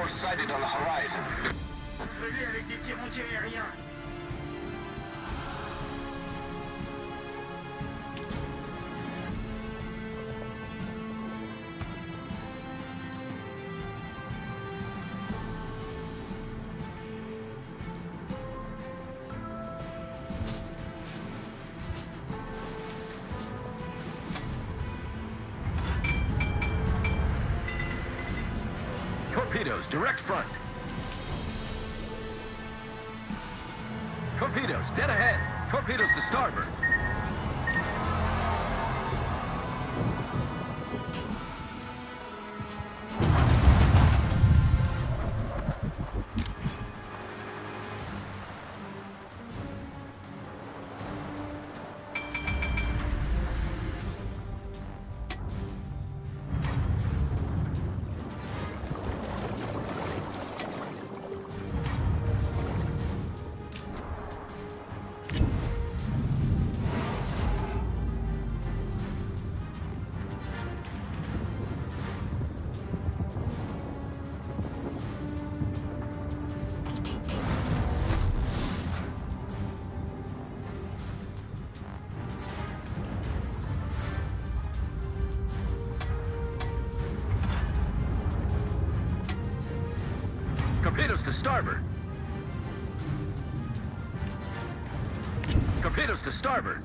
Torpedoes sighted on the horizon. Fais-les avec des tirs anti-aériens. Torpedoes, direct front. Torpedoes, dead ahead. Torpedoes to starboard. Torpedoes to starboard. Torpedoes to starboard.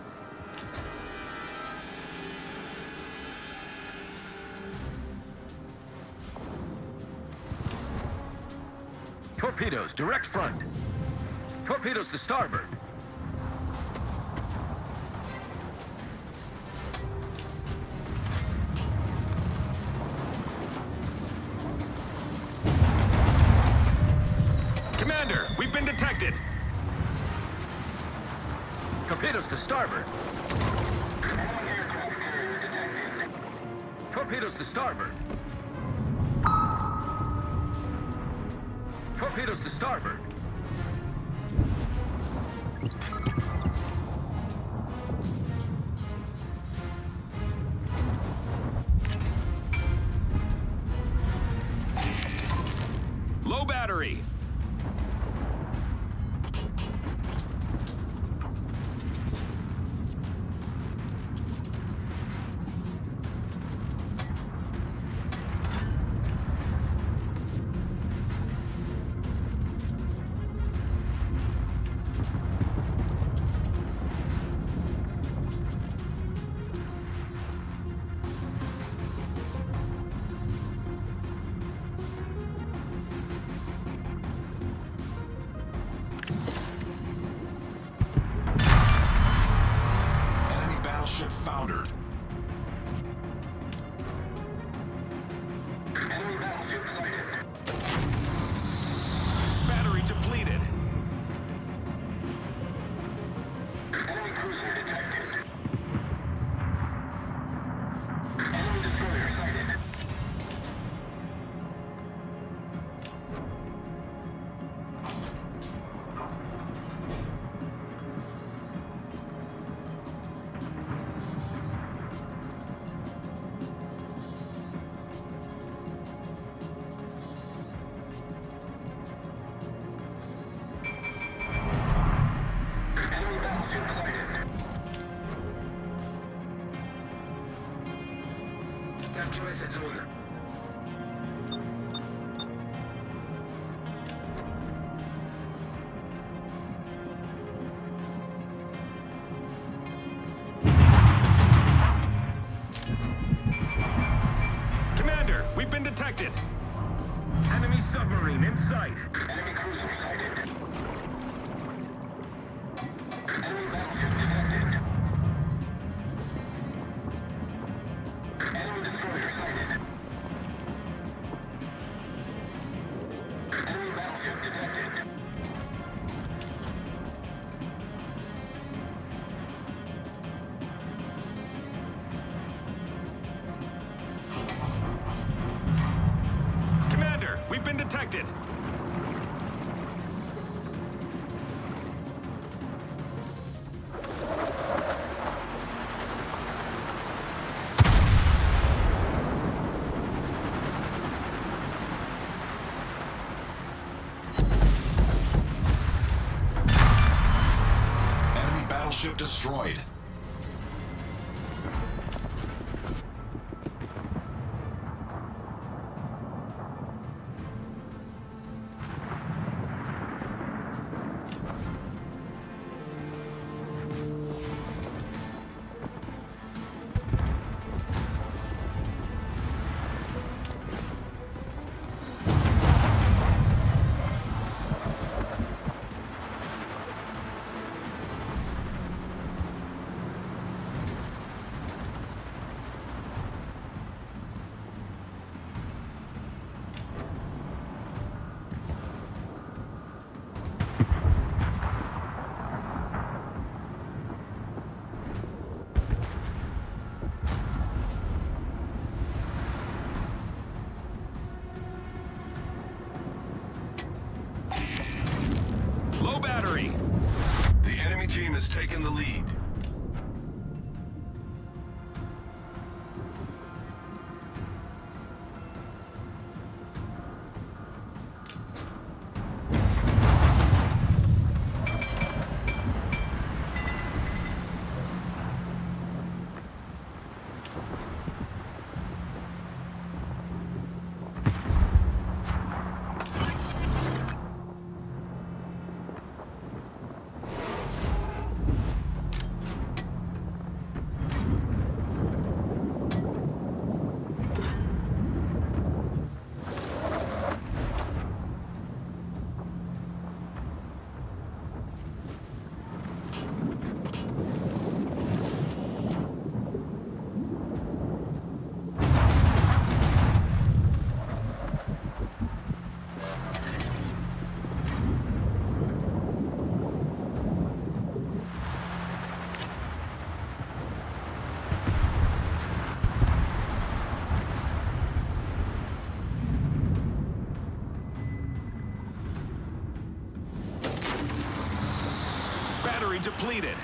Torpedoes, direct front. Torpedoes to starboard. Commander, we've been detected. Torpedoes to starboard. Enemy aircraft carrier detected. Torpedoes to starboard. Torpedoes to starboard. Low battery. Enemy battleship foundered. Enemy battleship sighted. Battery depleted. Enemy cruiser detected. Enemy destroyer sighted. Enemy battleship sighted. Capturez cette zone. Commander, we've been detected. Enemy submarine in sight. Enemy cruiser sighted. Enemy battleship detected. Enemy destroyer sighted. Enemy battleship detected. Commander, we've been detected. battleship destroyed. Low battery. The enemy team has taken the lead. Battery depleted.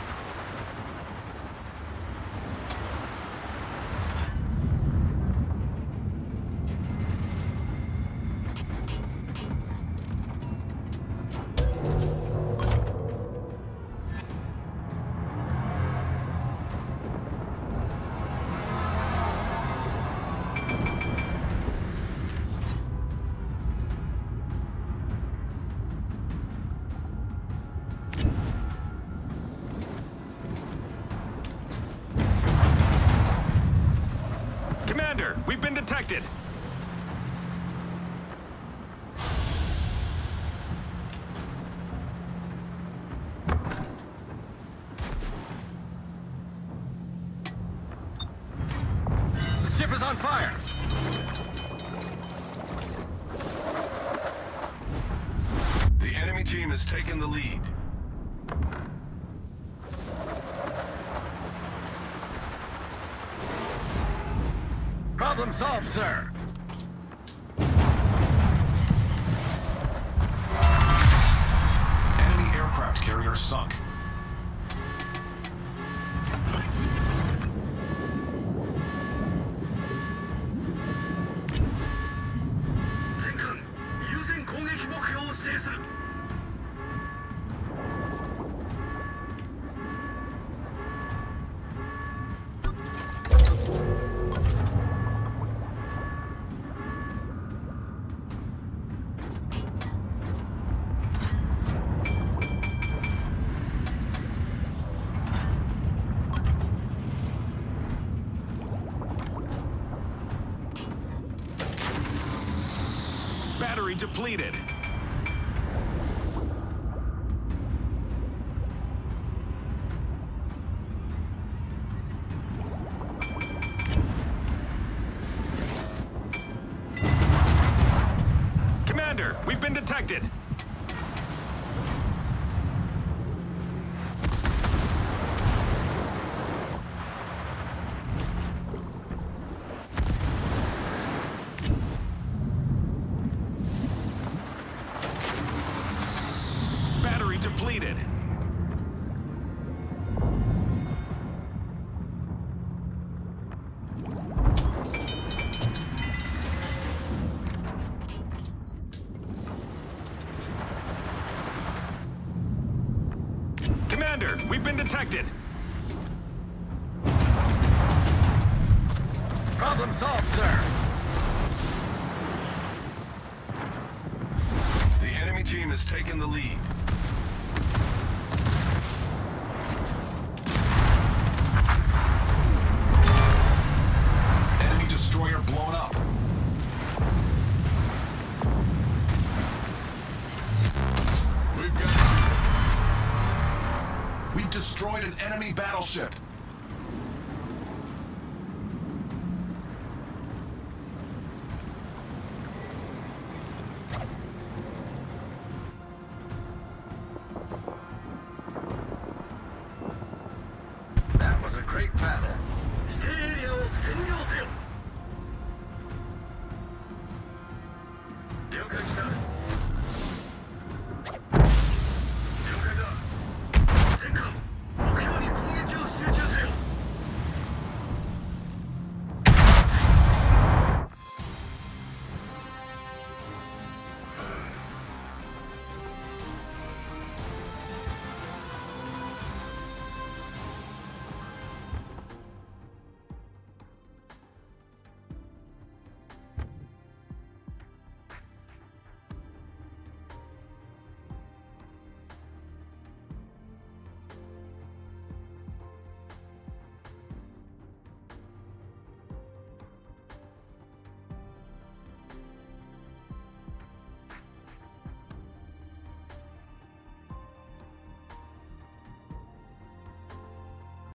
Commander, we've been detected. The ship is on fire! The enemy team has taken the lead. Problem solved, sir. Enemy aircraft carrier sunk. Battery depleted. Commander, we've been detected. Battery depleted. detected. Problem solved, sir. The enemy team has taken the lead. Enemy destroyer blown up. We've got two. We've destroyed an enemy battleship. That was a great battle. 指定エリアを占領せよ。